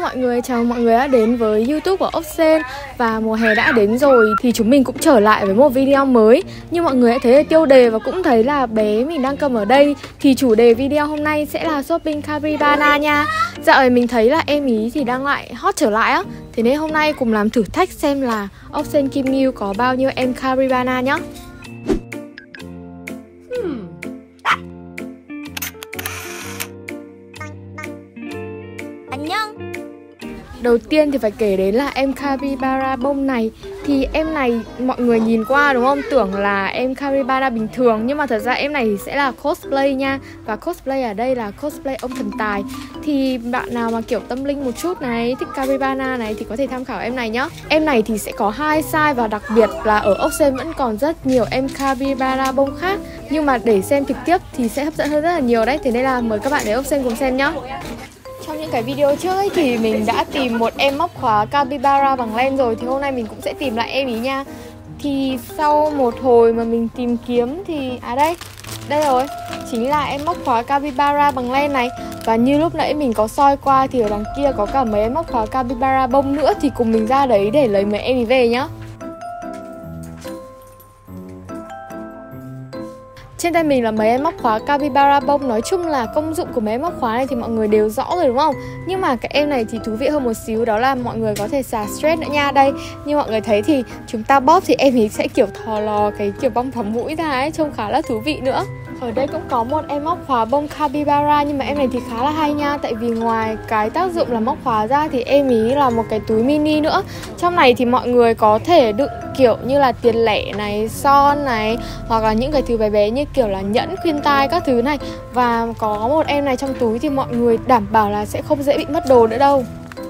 mọi người, chào mọi người đã đến với YouTube của ốc sên. Và mùa hè đã đến rồi thì chúng mình cũng trở lại với một video mới. Như mọi người đã thấy ở tiêu đề và cũng thấy là bé mình đang cầm ở đây, thì chủ đề video hôm nay sẽ là shopping Capybara nha. Dạo này mình thấy là em ý thì đang lại hot trở lại á. Thế nên hôm nay cùng làm thử thách xem là ốc sên Kim Ngưu có bao nhiêu em Capybara nhá. Đầu tiên thì phải kể đến là em Capybara bông này. Thì em này mọi người nhìn qua đúng không? Tưởng là em Capybara bình thường, nhưng mà thật ra em này thì sẽ là cosplay nha. Và cosplay ở đây là cosplay ông thần tài. Thì bạn nào mà kiểu tâm linh một chút này, thích Capybara này thì có thể tham khảo em này nhá. Em này thì sẽ có 2 size và đặc biệt là ở ốc sên vẫn còn rất nhiều em Capybara bông khác. Nhưng mà để xem trực tiếp thì sẽ hấp dẫn hơn rất là nhiều đấy. Thế nên là mời các bạn đến ốc sên cùng xem nhá. Trong những cái video trước ấy thì mình đã tìm một em móc khóa Capybara bằng len rồi. Thì hôm nay mình cũng sẽ tìm lại em ý nha. Thì sau một hồi mà mình tìm kiếm thì... đây rồi. Chính là em móc khóa Capybara bằng len này. Và như lúc nãy mình có soi qua thì ở đằng kia có cả mấy em móc khóa Capybara bông nữa. Thì cùng mình ra đấy để lấy mấy em ý về nhá. Trên tay mình là mấy em móc khóa Capybara bông. Nói chung là công dụng của mấy em móc khóa này thì mọi người đều rõ rồi đúng không? Nhưng mà cái em này thì thú vị hơn một xíu, đó là mọi người có thể xả stress nữa nha. Đây, như mọi người thấy thì chúng ta bóp thì em ấy sẽ kiểu thò lò cái kiểu bong thắm mũi ra ấy, trông khá là thú vị nữa. Ở đây cũng có một em móc khóa bông Capybara, nhưng mà em này thì khá là hay nha. Tại vì ngoài cái tác dụng là móc khóa ra thì em ý là một cái túi mini nữa. Trong này thì mọi người có thể đựng kiểu như là tiền lẻ này, son này, hoặc là những cái thứ bé bé như kiểu là nhẫn, khuyên tai các thứ này. Và có một em này trong túi thì mọi người đảm bảo là sẽ không dễ bị mất đồ nữa đâu.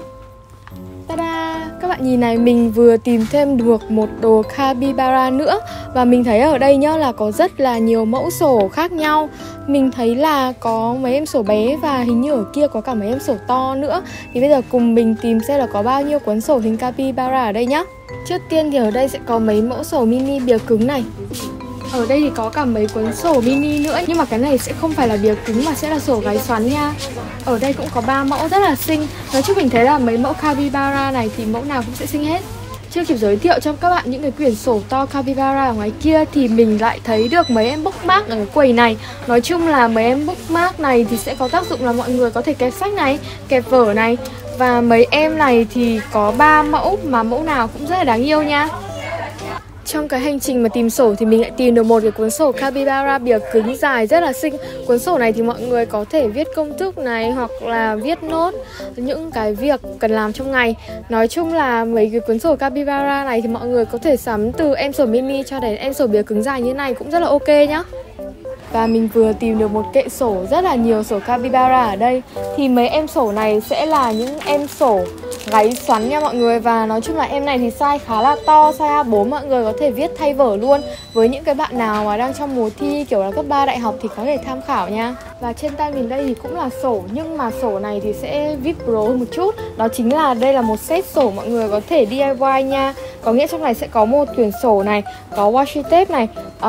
Ta-da! Các bạn nhìn này, mình vừa tìm thêm được một đồ Capybara nữa. Và mình thấy ở đây nhá là có rất là nhiều mẫu sổ khác nhau. Mình thấy là có mấy em sổ bé và hình như ở kia có cả mấy em sổ to nữa. Thì bây giờ cùng mình tìm xem là có bao nhiêu cuốn sổ hình Capybara ở đây nhá. Trước tiên thì ở đây sẽ có mấy mẫu sổ mini bìa cứng này. Ở đây thì có cả mấy cuốn sổ mini nữa, nhưng mà cái này sẽ không phải là bìa cứng mà sẽ là sổ gáy xoắn nha. Ở đây cũng có 3 mẫu rất là xinh. Nói chung mình thấy là mấy mẫu Capybara này thì mẫu nào cũng sẽ xinh hết. Chưa kịp giới thiệu cho các bạn những cái quyển sổ to Capybara ở ngoài kia thì mình lại thấy được mấy em bookmark ở cái quầy này. Nói chung là mấy em bookmark này thì sẽ có tác dụng là mọi người có thể kẹp sách này, kẹp vở này. Và mấy em này thì có 3 mẫu mà mẫu nào cũng rất là đáng yêu nha. Trong cái hành trình mà tìm sổ thì mình lại tìm được một cái cuốn sổ Capybara bìa cứng dài rất là xinh. Cuốn sổ này thì mọi người có thể viết công thức này, hoặc là viết nốt những cái việc cần làm trong ngày. Nói chung là mấy cái cuốn sổ Capybara này thì mọi người có thể sắm từ em sổ mini cho đến em sổ bìa cứng dài như thế này cũng rất là ok nhá. Và mình vừa tìm được một kệ sổ rất là nhiều sổ Capybara ở đây. Thì mấy em sổ này sẽ là những em sổ gáy xoắn nha mọi người. Và nói chung là em này thì size khá là to, size A4, mọi người có thể viết thay vở luôn. Với những cái bạn nào mà đang trong mùa thi kiểu là cấp 3 đại học thì có thể tham khảo nha. Và trên tay mình đây thì cũng là sổ, nhưng mà sổ này thì sẽ VIP Pro hơn một chút. Đó chính là đây là một set sổ mọi người có thể DIY nha. Có nghĩa trong này sẽ có một quyển sổ này, có washi tape này,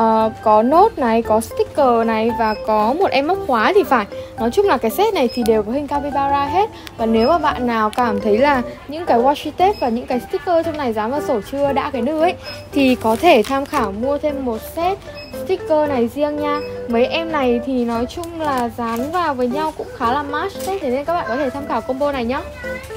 có nốt này, có sticker này và có một em móc khóa thì phải. Nói chung là cái set này thì đều có hình Capybara hết. Và nếu mà bạn nào cảm thấy là những cái washi tape và những cái sticker trong này dán vào sổ chưa đã cái nư ấy thì có thể tham khảo mua thêm một set sticker này riêng nha. Mấy em này thì nói chung là dán vào với nhau cũng khá là match đấy. Thế nên các bạn có thể tham khảo combo này nhá.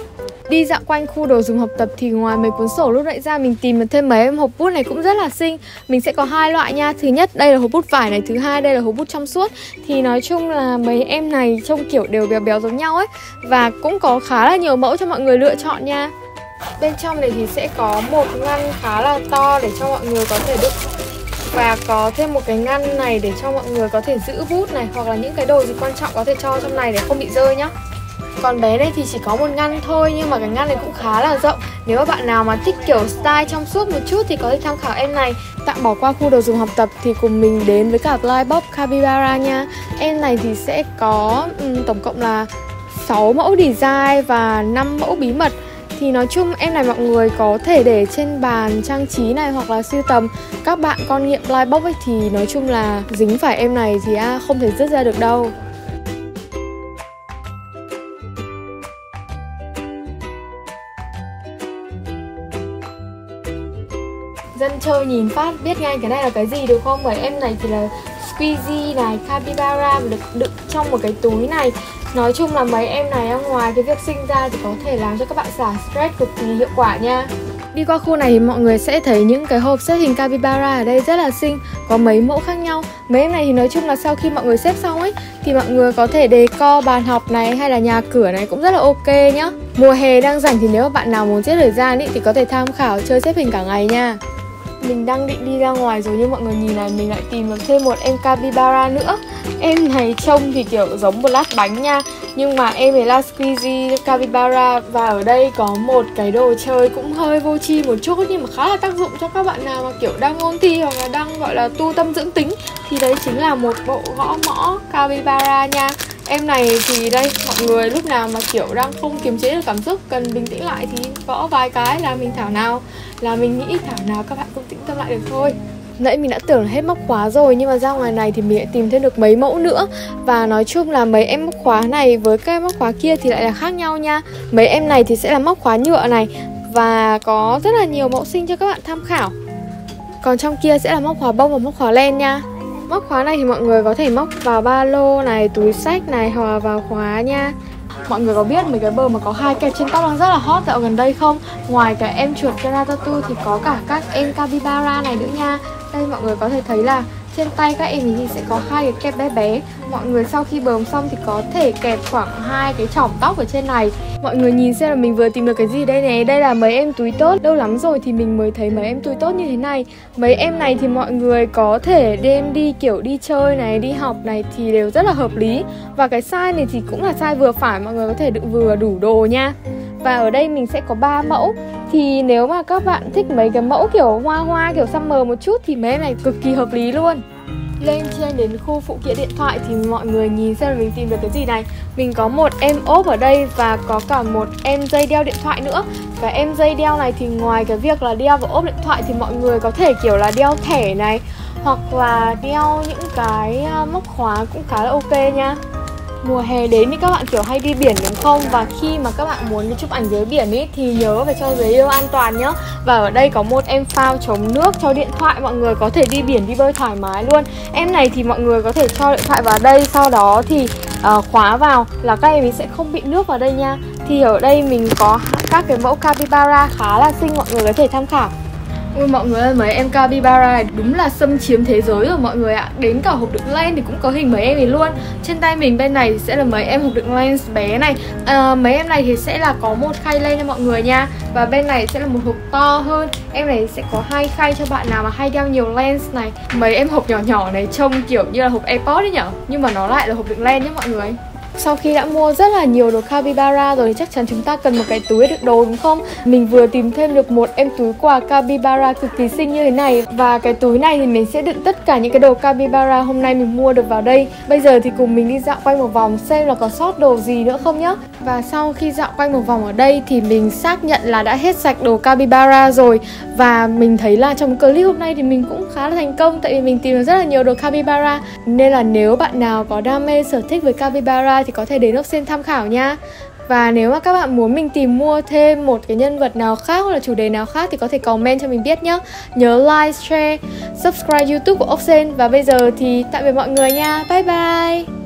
Đi dạo quanh khu đồ dùng học tập thì ngoài mấy cuốn sổ lúc nãy ra mình tìm được thêm mấy em hộp bút này cũng rất là xinh. Mình sẽ có 2 loại nha. Thứ nhất đây là hộp bút vải này, thứ hai đây là hộp bút trong suốt. Thì nói chung là mấy em này trông kiểu đều béo béo giống nhau ấy. Và cũng có khá là nhiều mẫu cho mọi người lựa chọn nha. Bên trong này thì sẽ có một ngăn khá là to để cho mọi người có thể đựng. Và có thêm một cái ngăn này để cho mọi người có thể giữ bút này, hoặc là những cái đồ gì quan trọng có thể cho trong này để không bị rơi nhá. Còn bé này thì chỉ có một ngăn thôi, nhưng mà cái ngăn này cũng khá là rộng. Nếu mà bạn nào mà thích kiểu style trong suốt một chút thì có thể tham khảo em này. Tạm bỏ qua khu đồ dùng học tập thì cùng mình đến với cả Blind Box Capybara nha. Em này thì sẽ có tổng cộng là 6 mẫu design và 5 mẫu bí mật. Thì nói chung em này mọi người có thể để trên bàn trang trí này, hoặc là sưu tầm. Các bạn con nghiện Blind Box ấy thì nói chung là dính phải em này thì không thể dứt ra được đâu. Dân chơi nhìn phát biết ngay cái này là cái gì được không? Mấy em này thì là squeezy này, capybara được đựng trong một cái túi này. Nói chung là mấy em này ngoài cái việc sinh ra thì có thể làm cho các bạn xả stress cực kỳ hiệu quả nha. Đi qua khu này thì mọi người sẽ thấy những cái hộp xếp hình capybara ở đây rất là xinh, có mấy mẫu khác nhau. Mấy em này thì nói chung là sau khi mọi người xếp xong ấy thì mọi người có thể decor bàn học này hay là nhà cửa này cũng rất là ok nhá. Mùa hè đang rảnh thì nếu mà bạn nào muốn giết thời gian ý, thì có thể tham khảo chơi xếp hình cả ngày nha. Mình đang định đi ra ngoài rồi nhưng mọi người nhìn này, mình lại tìm được thêm một em capybara nữa. Em này trông thì kiểu giống một lát bánh nha, nhưng mà em này là squeezy capybara. Và ở đây có một cái đồ chơi cũng hơi vô tri một chút nhưng mà khá là tác dụng cho các bạn nào mà kiểu đang ôn thi hoặc là đang gọi là tu tâm dưỡng tính. Thì đấy chính là một bộ gõ mõ capybara nha. Em này thì đây, mọi người lúc nào mà kiểu đang không kiềm chế được cảm xúc, cần bình tĩnh lại thì gõ vài cái là mình thảo nào, là mình nghĩ thảo nào các bạn cũng tĩnh tâm lại được thôi. Nãy mình đã tưởng là hết móc khóa rồi nhưng mà ra ngoài này thì mình lại tìm thêm được mấy mẫu nữa. Và nói chung là mấy em móc khóa này với các em móc khóa kia thì lại là khác nhau nha. Mấy em này thì sẽ là móc khóa nhựa này và có rất là nhiều mẫu xinh cho các bạn tham khảo. Còn trong kia sẽ là móc khóa bông và móc khóa len nha. Móc khóa này thì mọi người có thể móc vào ba lô này, túi xách này hoặc là vào khóa nha. Mọi người có biết mấy cái bờ mà có hai kẹp trên tóc đang rất là hot dạo gần đây không? Ngoài cái em chuột Ratatouille thì có cả các em capybara này nữa nha. Đây mọi người có thể thấy là trên tay các em thì sẽ có hai cái kẹp bé bé. Mọi người sau khi bờm xong thì có thể kẹp khoảng hai cái chỏm tóc ở trên này. Mọi người nhìn xem là mình vừa tìm được cái gì đây này. Đây là mấy em túi tốt. Lâu lắm rồi thì mình mới thấy mấy em túi tốt như thế này. Mấy em này thì mọi người có thể đem đi kiểu đi chơi này, đi học này thì đều rất là hợp lý. Và cái size này thì cũng là size vừa phải, mọi người có thể đựng vừa đủ đồ nha. Và ở đây mình sẽ có 3 mẫu. Thì nếu mà các bạn thích mấy cái mẫu kiểu hoa hoa, kiểu summer một chút thì mấy em này cực kỳ hợp lý luôn. Lên trên đến khu phụ kiện điện thoại thì mọi người nhìn xem là mình tìm được cái gì này. Mình có một em ốp ở đây và có cả một em dây đeo điện thoại nữa. Cái em dây đeo này thì ngoài cái việc là đeo vào ốp điện thoại thì mọi người có thể kiểu là đeo thẻ này, hoặc là đeo những cái móc khóa cũng khá là ok nha. Mùa hè đến thì các bạn kiểu hay đi biển đúng không? Và khi mà các bạn muốn chụp ảnh dưới biển ý thì nhớ phải cho giấy yêu an toàn nhá. Và ở đây có một em phao chống nước cho điện thoại, mọi người có thể đi biển đi bơi thoải mái luôn. Em này thì mọi người có thể cho điện thoại vào đây, sau đó thì khóa vào là các em sẽ không bị nước vào đây nha. Thì ở đây mình có các cái mẫu capybara khá là xinh, mọi người có thể tham khảo. Ôi mọi người ơi, mấy em capybara này đúng là xâm chiếm thế giới rồi mọi người ạ. Đến cả hộp đựng len thì cũng có hình mấy em này luôn. Trên tay mình bên này sẽ là mấy em hộp đựng len bé này. Mấy em này thì sẽ là có một khay len cho mọi người nha. Và bên này sẽ là một hộp to hơn. Em này sẽ có 2 khay cho bạn nào mà hay đeo nhiều lens này. Mấy em hộp nhỏ nhỏ này trông kiểu như là hộp AirPods ấy nhở, nhưng mà nó lại là hộp đựng len nhé mọi người. Sau khi đã mua rất là nhiều đồ capybara rồi thì chắc chắn chúng ta cần một cái túi đựng đồ đúng không? Mình vừa tìm thêm được một em túi quà capybara cực kỳ xinh như thế này. Và cái túi này thì mình sẽ đựng tất cả những cái đồ capybara hôm nay mình mua được vào đây. Bây giờ thì cùng mình đi dạo quanh một vòng xem là có sót đồ gì nữa không nhá. Và sau khi dạo quanh một vòng ở đây thì mình xác nhận là đã hết sạch đồ capybara rồi. Và mình thấy là trong clip hôm nay thì mình cũng khá là thành công, tại vì mình tìm được rất là nhiều đồ capybara. Nên là nếu bạn nào có đam mê sở thích với capybara thì có thể đến Ốc Sên tham khảo nha. Và nếu mà các bạn muốn mình tìm mua thêm một cái nhân vật nào khác hoặc là chủ đề nào khác thì có thể comment cho mình biết nhé. Nhớ like, share, subscribe YouTube của Ốc Sên. Và bây giờ thì tạm biệt mọi người nha. Bye bye.